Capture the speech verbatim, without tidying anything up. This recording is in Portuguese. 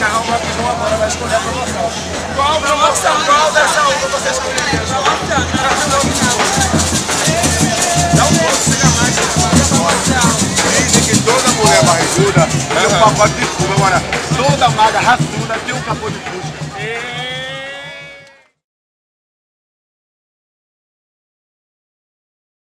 encerrar uma visão agora, vai escolher a promoção. Qual promoção? Qual dessa uva você escolheria? Não posso chegar mais. Dizem que toda mulher barriguda tem um pacote de fuga. Agora, toda maga raçuda tem um capô de fusca.